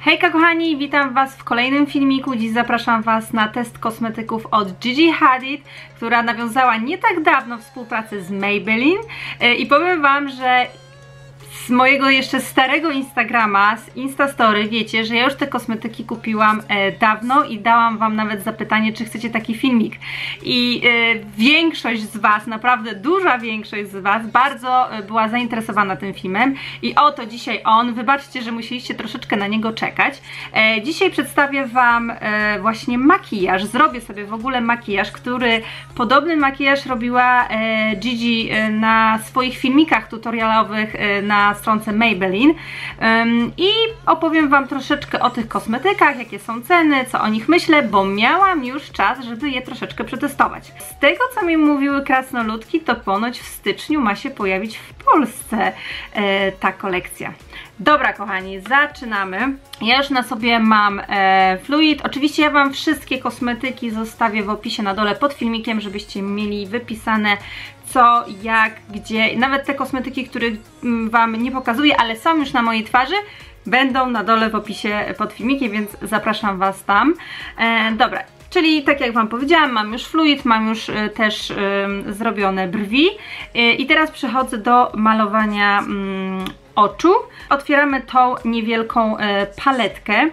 Hejka kochani, witam Was w kolejnym filmiku. Dziś zapraszam Was na test kosmetyków od Gigi Hadid, która nawiązała nie tak dawno współpracę z Maybelline i powiem Wam, że z mojego jeszcze starego Instagrama, z Instastory, wiecie, że ja już te kosmetyki kupiłam dawno i dałam Wam nawet zapytanie, czy chcecie taki filmik. I większość z Was, naprawdę duża większość z Was bardzo była zainteresowana tym filmem i oto dzisiaj on. Wybaczcie, że musieliście troszeczkę na niego czekać. Dzisiaj przedstawię Wam właśnie makijaż. Zrobię sobie w ogóle makijaż, podobny makijaż robiła Gigi na swoich filmikach tutorialowych na stronce Maybelline i opowiem Wam troszeczkę o tych kosmetykach, jakie są ceny, co o nich myślę, bo miałam już czas, żeby je troszeczkę przetestować. Z tego, co mi mówiły krasnoludki, to ponoć w styczniu ma się pojawić w Polsce ta kolekcja. Dobra kochani, zaczynamy. Ja już na sobie mam fluid. Oczywiście ja Wam wszystkie kosmetyki zostawię w opisie na dole pod filmikiem, żebyście mieli wypisane co, jak, gdzie. Nawet te kosmetyki, których Wam nie pokazuję, ale są już na mojej twarzy, będą na dole w opisie pod filmikiem, więc zapraszam Was tam. Dobra. Czyli tak jak Wam powiedziałam, mam już fluid, mam już też zrobione brwi i teraz przechodzę do malowania oczu. Otwieramy tą niewielką paletkę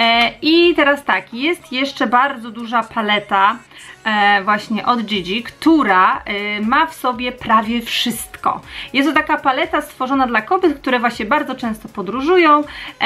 i teraz tak, jest jeszcze bardzo duża paleta właśnie od Gigi, która ma w sobie prawie wszystko. Jest to taka paleta stworzona dla kobiet, które właśnie bardzo często podróżują.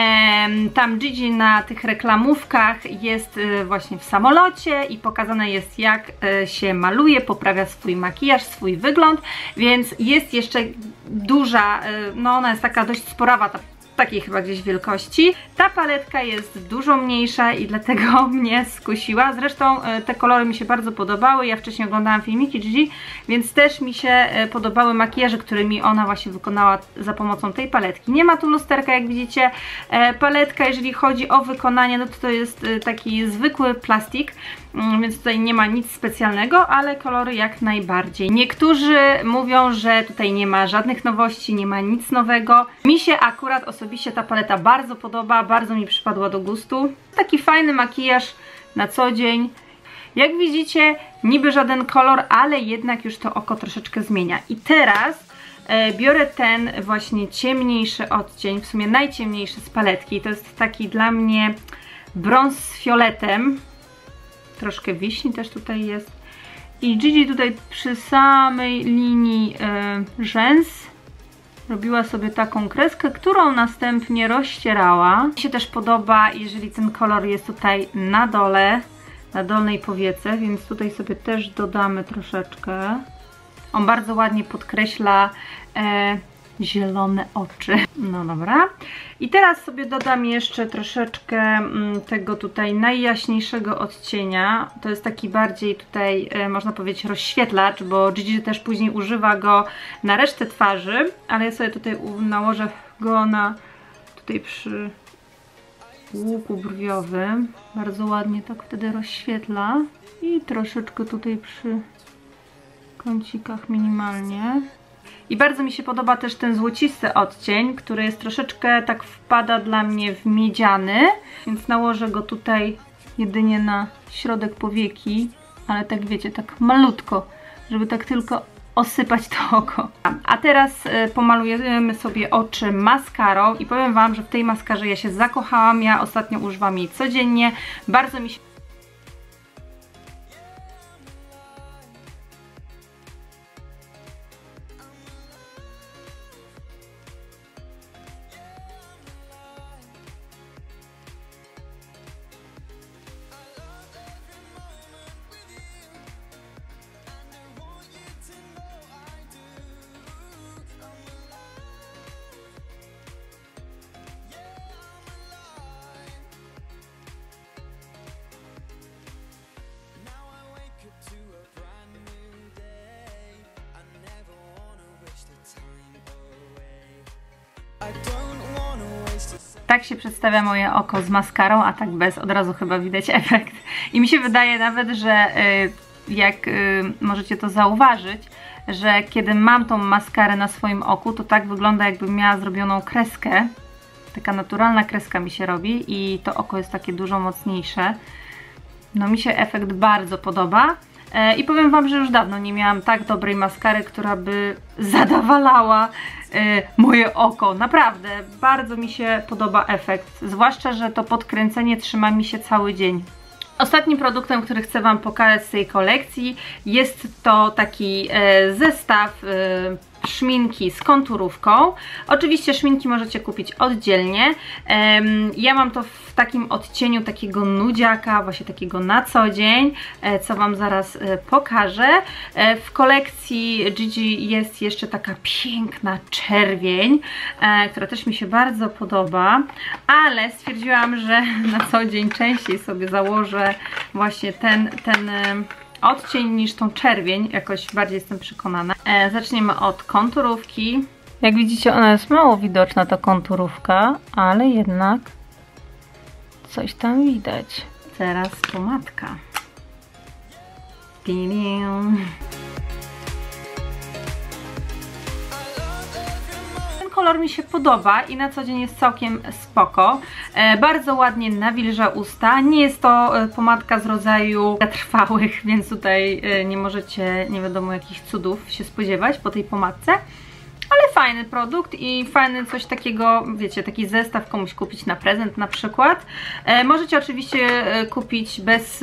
Tam Gigi na tych reklamówkach jest właśnie w samolocie i pokazane jest, jak się maluje, poprawia swój makijaż, swój wygląd, więc jest jeszcze duża, no ona jest taka dość sporawa, takiej chyba gdzieś wielkości. Ta paletka jest dużo mniejsza i dlatego mnie skusiła. Zresztą te kolory mi się bardzo podobały. Ja wcześniej oglądałam filmiki Gigi, więc też mi się podobały makijaże, którymi ona właśnie wykonała za pomocą tej paletki. Nie ma tu lusterka, jak widzicie. Paletka, jeżeli chodzi o wykonanie, no to jest taki zwykły plastik, więc tutaj nie ma nic specjalnego, ale kolory jak najbardziej. Niektórzy mówią, że tutaj nie ma żadnych nowości, nie ma nic nowego. Mi się akurat osobiście ta paleta bardzo podoba, bardzo mi przypadła do gustu. Taki fajny makijaż na co dzień. Jak widzicie, niby żaden kolor, ale jednak już to oko troszeczkę zmienia. I teraz biorę ten właśnie ciemniejszy odcień, w sumie najciemniejszy z paletki. To jest taki dla mnie brąz z fioletem. Troszkę wiśni też tutaj jest. I Gigi tutaj przy samej linii rzęs robiła sobie taką kreskę, którą następnie rozcierała. Mi się też podoba, jeżeli ten kolor jest tutaj na dole, na dolnej powiece, więc tutaj sobie też dodamy troszeczkę. On bardzo ładnie podkreśla zielone oczy. No dobra. I teraz sobie dodam jeszcze troszeczkę tego tutaj najjaśniejszego odcienia. To jest taki bardziej tutaj, można powiedzieć, rozświetlacz, bo Gigi też później używa go na resztę twarzy, ale ja sobie tutaj nałożę go na tutaj przy łuku brwiowym. Bardzo ładnie tak wtedy rozświetla. I troszeczkę tutaj przy kącikach minimalnie. I bardzo mi się podoba też ten złocisty odcień, który jest troszeczkę tak wpada dla mnie w miedziany, więc nałożę go tutaj jedynie na środek powieki, ale tak wiecie, tak malutko, żeby tak tylko osypać to oko. A teraz pomalujemy sobie oczy maskarą i powiem Wam, że w tej maskarze ja się zakochałam, ja ostatnio używam jej codziennie, bardzo mi się tak się przedstawia moje oko z maskarą, a tak bez, od razu chyba widać efekt. I mi się wydaje nawet, że jak możecie to zauważyć, że kiedy mam tą maskarę na swoim oku, to tak wygląda, jakbym miała zrobioną kreskę. Taka naturalna kreska mi się robi i to oko jest takie dużo mocniejsze. No mi się efekt bardzo podoba. I powiem Wam, że już dawno nie miałam tak dobrej maskary, która by zadawalała moje oko. Naprawdę, bardzo mi się podoba efekt. Zwłaszcza, że to podkręcenie trzyma mi się cały dzień. Ostatnim produktem, który chcę Wam pokazać z tej kolekcji, jest to taki zestaw szminki z konturówką. Oczywiście szminki możecie kupić oddzielnie. Ja mam to w takim odcieniu takiego nudziaka, właśnie takiego na co dzień, co Wam zaraz pokażę. W kolekcji Gigi jest jeszcze taka piękna czerwień, która też mi się bardzo podoba, ale stwierdziłam, że na co dzień częściej sobie założę właśnie ten odcień niż tą czerwień, jakoś bardziej jestem przekonana. Zaczniemy od konturówki. Jak widzicie, ona jest mało widoczna, ta konturówka, ale jednak coś tam widać. Teraz pomadka. Kolor mi się podoba i na co dzień jest całkiem spoko. Bardzo ładnie nawilża usta. Nie jest to pomadka z rodzaju trwałych, więc tutaj nie możecie nie wiadomo jakich cudów się spodziewać po tej pomadce. Ale fajny produkt i fajny coś takiego, wiecie, taki zestaw komuś kupić na prezent na przykład. Możecie oczywiście kupić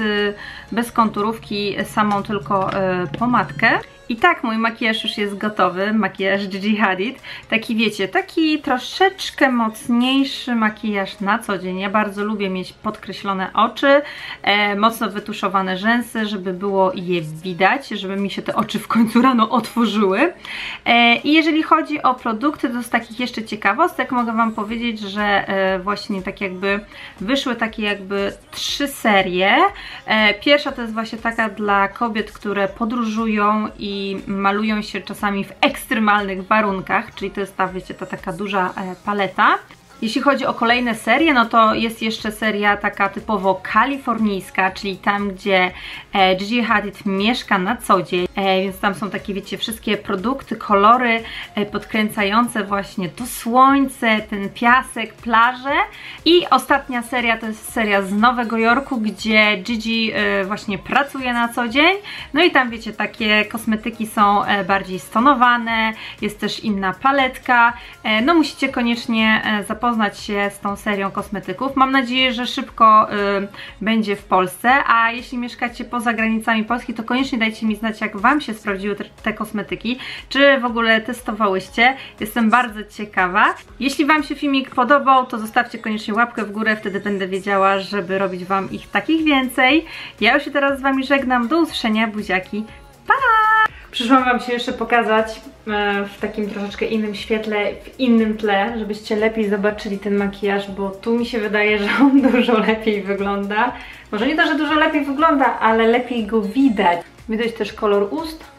bez konturówki, samą tylko pomadkę. I tak, mój makijaż już jest gotowy, makijaż Gigi Hadid. Taki wiecie, taki troszeczkę mocniejszy makijaż na co dzień. Ja bardzo lubię mieć podkreślone oczy, mocno wytuszowane rzęsy, żeby było je widać, żeby mi się te oczy w końcu rano otworzyły. I jeżeli chodzi o produkty, to z takich jeszcze ciekawostek mogę Wam powiedzieć, że właśnie tak jakby wyszły takie jakby 3 serie. Pierwsza to jest właśnie taka dla kobiet, które podróżują i malują się czasami w ekstremalnych warunkach, czyli to jest ta, wiecie, ta taka duża paleta. Jeśli chodzi o kolejne serie, no to jest jeszcze seria taka typowo kalifornijska, czyli tam, gdzie Gigi Hadid mieszka na co dzień, więc tam są takie, wiecie, wszystkie produkty, kolory podkręcające właśnie to słońce, ten piasek, plaże. I ostatnia seria to jest seria z Nowego Jorku, gdzie Gigi właśnie pracuje na co dzień. No i tam, wiecie, takie kosmetyki są bardziej stonowane, jest też inna paletka. No musicie koniecznie zapoznać się z tą serią kosmetyków. Mam nadzieję, że szybko będzie w Polsce, a jeśli mieszkacie poza granicami Polski, to koniecznie dajcie mi znać, jak Wam się sprawdziły te kosmetyki, czy w ogóle testowałyście. Jestem bardzo ciekawa. Jeśli Wam się filmik podobał, to zostawcie koniecznie łapkę w górę, wtedy będę wiedziała, żeby robić Wam ich takich więcej. Ja już się teraz z Wami żegnam, do usłyszenia, buziaki, pa! Przyszłam Wam się jeszcze pokazać w takim troszeczkę innym świetle, w innym tle, żebyście lepiej zobaczyli ten makijaż, bo tu mi się wydaje, że on dużo lepiej wygląda. Może nie to, że dużo lepiej wygląda, ale lepiej go widać. Widać też kolor ust.